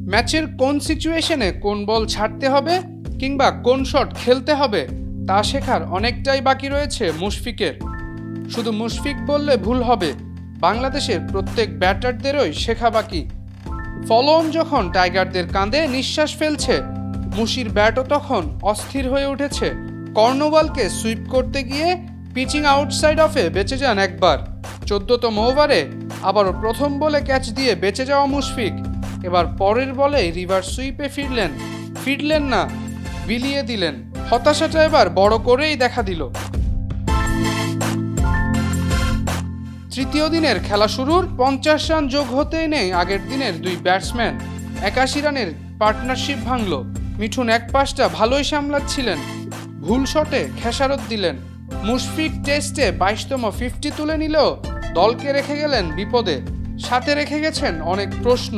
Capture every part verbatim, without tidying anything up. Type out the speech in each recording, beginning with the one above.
ম্যাচের কোন সিচুয়েশনে কোন বল ছাড়তে হবে কিংবা কোন শট খেলতে হবে তা শেখার অনেকটাই বাকি রয়েছে মুশফিকের। শুধু মুশফিক বললে ভুল হবে, বাংলাদেশের প্রত্যেক ব্যাটারদেরই শেখা বাকি। ফলো অন যখন টাইগারদের কাঁধে নিঃশ্বাস ফেলছে, মুশির ব্যাটও তখন অস্থির হয়ে উঠেছে। কর্নওয়ালকে সুইপ করতে গিয়ে পিচিং আউটসাইড অফে বেঁচে যান একবার। চোদ্দতম ওভারে আবারও প্রথম বলে ক্যাচ দিয়ে বেঁচে যাওয়া মুশফিক এবার পরের বলে রিভার্স সুইপে ফিরলেন ফিরলেন না বিলিয়ে দিলেন। হতাশাটা এবার বড় করেই দেখা দিল। তৃতীয় দিনের খেলা শুরুর পঞ্চাশ রান যোগ হতেই নেই আগের দিনের দুই ব্যাটসম্যান। একাশি রানের পার্টনারশিপ ভাঙল। মিঠুন এক পাশটা ভালোই সামলাচ্ছিলেন, ভুল শটে খেসারত দিলেন। মুশফিক টেস্টে বাইশতম ফিফটি তুলে নিলেও দলকে রেখে গেলেন বিপদে, সাথে রেখে গেছেন অনেক প্রশ্ন।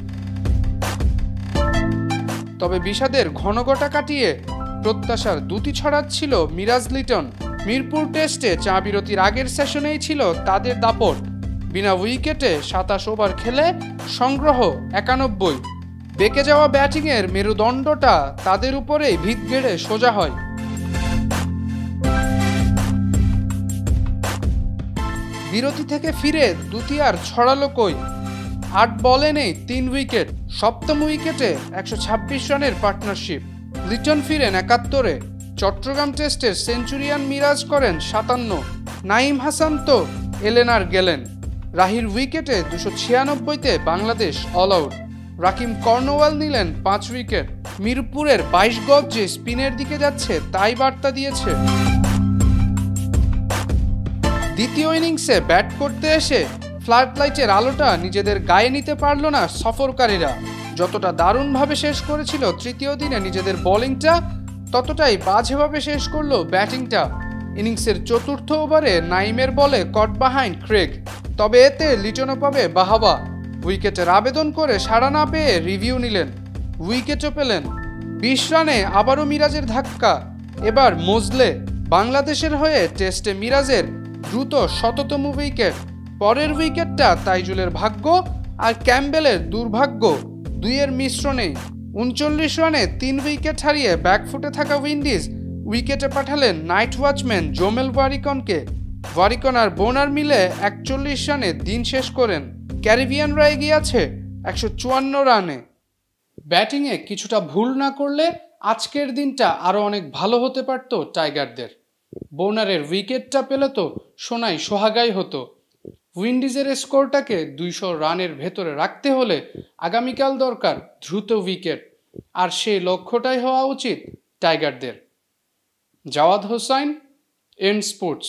তবে বিষাদের ঘনঘটা কাটিয়ে প্রত্যাশার দুটি ছড়াচ্ছিল মিরাজ লিটন। মিরপুর টেস্টে চা বিরতির আগের সেশনেই ছিল তাদের দাপট। বিনা উইকেটে সাতাশ ওভার খেলে সংগ্রহ একানব্বই। বেঁকে যাওয়া ব্যাটিংয়ের মেরুদণ্ডটা তাদের উপরেই ভিত গেড়ে সোজা হয়। বিরতি থেকে ফিরে দুটি আর ছড়ালো কই। আট বলে নেই তিন উইকেট। সপ্তম উইকেটে একশো ছাব্বিশ রানের পার্টনারশিপ। লিটন ফিরেন একাত্তরে। চট্টগ্রাম টেস্টের সেঞ্চুরিয়ান মিরাজ করেন সাতান্ন। নাঈম হাসান তো এলেন আর গেলেন। রাহির উইকেটে দুশো ছিয়ানব্বইতে Bangladesh all out. Rahkeem Cornwall নিলেন পাঁচ উইকেট। মিরপুরের বাইশ গজ যে স্পিনের দিকে যাচ্ছে তাই বার্তা দিয়েছে। দ্বিতীয় ইনিংসে ব্যাট করতে এসে ফ্লাড লাইটের আলোটা নিজেদের গায়ে নিতে পারল না সফরকারীরা। যতটা দারুণভাবে শেষ করেছিল তৃতীয় দিনে নিজেদের বোলিংটা, ততটাই বাজেভাবে শেষ করলো ব্যাটিংটা। ইনিংসের চতুর্থ ওভারে নাইমের বলে কট বাহাইন্ড ক্রেগ, তবে এতে লিটনও পাবে বাহাবা। উইকেটের আবেদন করে সাড়া না পেয়ে রিভিউ নিলেন, উইকেটও পেলেন। বিশ রানে আবারও মিরাজের ধাক্কা, এবার মজলে। বাংলাদেশের হয়ে টেস্টে মিরাজের দ্রুত শততম উইকেট। পরের উইকেটটা তাইজুলের ভাগ্য আর ক্যাম্বেলের দুর্ভাগ্য, দুইয়ের মিশ্রণেই। উনচল্লিশ রানে তিন উইকেট হারিয়ে ব্যাকফুটে থাকা উইন্ডিজ উইকেটে পাঠালেন নাইট ওয়াচম্যান জোমেল ওয়ারিকনকে। ওয়ারিকন আর বোনার মিলে একচল্লিশ রানে দিন শেষ করেন। ক্যারিবিয়ানরা এগিয়ে আছে একশো চুয়ান্ন রানে। ব্যাটিংয়ে কিছুটা ভুল না করলে আজকের দিনটা আরও অনেক ভালো হতে পারত টাইগারদের। বোনারের উইকেটটা পেলে তো সোনাই সোহাগাই হতো। উইন্ডিজের স্কোরটাকে দুইশো রানের ভেতরে রাখতে হলে আগামীকাল দরকার দ্রুত উইকেট, আর সেই লক্ষ্যটাই হওয়া উচিত টাইগারদের। Jawad Hossain, and sports.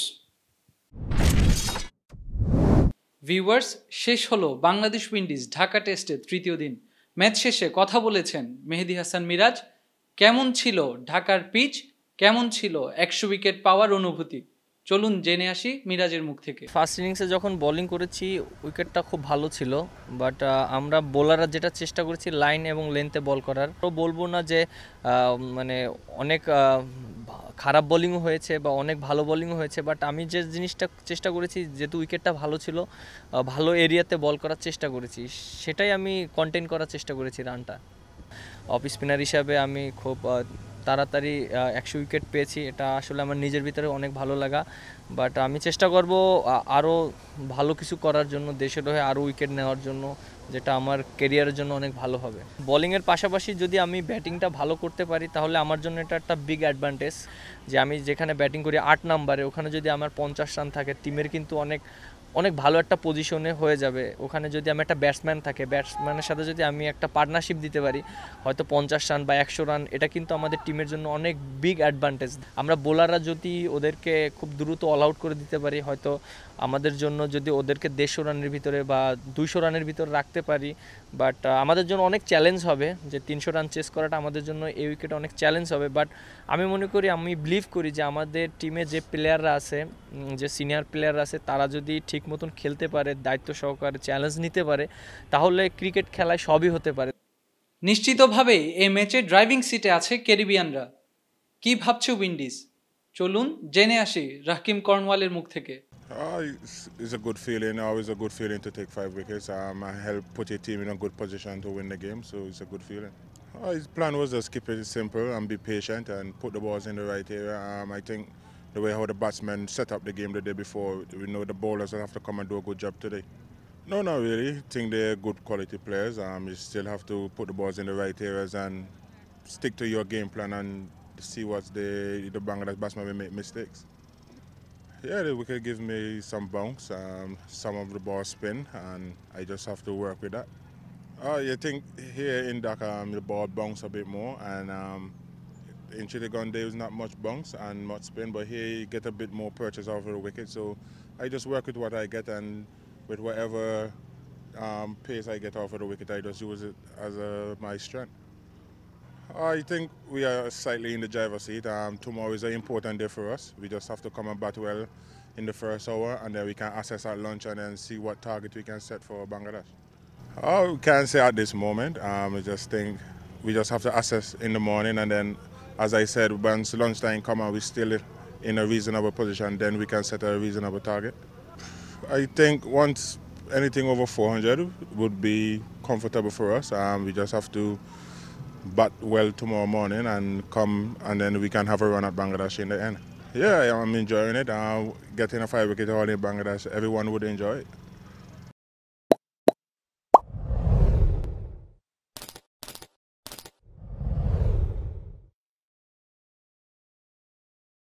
Viewers, শেষ হলো বাংলাদেশ উইন্ডিজ ঢাকা টেস্টের তৃতীয় দিন। ম্যাচ শেষে কথা বলেছেন মেহেদী হাসান মিরাজ। কেমন ছিল ঢাকার পিচ, কেমন ছিল একশো উইকেট পাওয়ার অনুভূতি, চলুন জেনে আসি মিরাজের মুখ থেকে। ফার্স্ট ইনিংসে যখন বোলিং করেছি উইকেটটা খুব ভালো ছিল, বাট আমরা বোলাররা যেটা চেষ্টা করেছি লাইন এবং লেন্থে বল করার। তো বলবো না যে মানে অনেক খারাপ বোলিংও হয়েছে বা অনেক ভালো বোলিংও হয়েছে, বাট আমি যে জিনিসটা চেষ্টা করেছি, যেহেতু উইকেটটা ভালো ছিল, ভালো এরিয়াতে বল করার চেষ্টা করেছি, সেটাই আমি কন্টেইন করার চেষ্টা করেছি রানটা। অফ স্পিনার হিসাবে আমি খুব তাড়াতাড়ি একশো উইকেট পেয়েছি, এটা আসলে আমার নিজের ভিতরে অনেক ভালো লাগা। বাট আমি চেষ্টা করব আরও ভালো কিছু করার জন্য, দেশের হয়ে আরও উইকেট নেওয়ার জন্য, যেটা আমার কেরিয়ারের জন্য অনেক ভালো হবে। বোলিংয়ের পাশাপাশি যদি আমি ব্যাটিংটা ভালো করতে পারি তাহলে আমার জন্য এটা একটা বিগ অ্যাডভান্টেজ, যে আমি যেখানে ব্যাটিং করি আট নাম্বারে, ওখানে যদি আমার পঞ্চাশ রান থাকে, টিমের কিন্তু অনেক অনেক ভালো একটা পজিশনে হয়ে যাবে। ওখানে যদি আমি একটা ব্যাটসম্যান থাকে, ব্যাটসম্যানের সাথে যদি আমি একটা পার্টনারশিপ দিতে পারি, হয়তো পঞ্চাশ রান বা একশো রান, এটা কিন্তু আমাদের টিমের জন্য অনেক বিগ অ্যাডভান্টেজ। আমরা বোলাররা যদি ওদেরকে খুব দ্রুত অল আউট করে দিতে পারি, হয়তো আমাদের জন্য যদি ওদেরকে দেড়শো রানের ভিতরে বা দুইশো রানের ভিতরে রাখতে পারি, বাট আমাদের জন্য অনেক চ্যালেঞ্জ হবে যে তিনশো রান চেস করাটা আমাদের জন্য এই উইকেটে অনেক চ্যালেঞ্জ হবে। বাট আমি মনে করি, আমি বিলিভ করি যে আমাদের টিমে যে প্লেয়াররা আছে, যে সিনিয়র প্লেয়াররা আছে, তারা যদি ঠিক মতন খেলতে পারে, দায়িত্ব সহকারে চ্যালেঞ্জ নিতে পারে, তাহলে ক্রিকেট খেলায় সবই হতে পারে। নিশ্চিতভাবেই এই ম্যাচে ড্রাইভিং সিটে আছে ক্যারিবিয়ানরা। কি ভাবছে উইন্ডিজ, চলুন জেনে আসি রাকিম কর্নওয়ালের মুখ থেকে। Uh, it's, it's a good feeling, always a good feeling to take five wickets. Um, I help put your team in a good position to win the game, so it's a good feeling. Uh, his plan was just keep it simple and be patient and put the balls in the right area. Um, I think the way how the batsmen set up the game the day before, we know the bowlers will have to come and do a good job today. No, not really. I think they're good quality players. Um, you still have to put the balls in the right areas and stick to your game plan and see what's the, the Bangladesh batsmen will make mistakes. Yeah, the wicket gives me some bounce, um, some of the ball spin, and I just have to work with that. Oh, you think here in Dhaka um, the ball bounce a bit more, and um, in Chittagong there is not much bounce and much spin, but here you get a bit more purchase off of the wicket. So I just work with what I get, and with whatever um, pace I get off of the wicket, I just use it as a, my strength. I think we are slightly in the driver's seat. Um, tomorrow is an important day for us. We just have to come and bat well in the first hour, and then we can assess at lunch and then see what target we can set for Bangladesh. Oh, we can't say at this moment. Um, I just think we just have to assess in the morning, and then, as I said, once lunchtime come and we're still in a reasonable position, then we can set a reasonable target. I think once anything over four hundred would be comfortable for us. Um, we just have to bat well tomorrow morning and come, and then we can have a run at Bangladesh in the end. Yeah, I'm enjoying it. Uh, getting a five wicket haul in Bangladesh, everyone would enjoy it.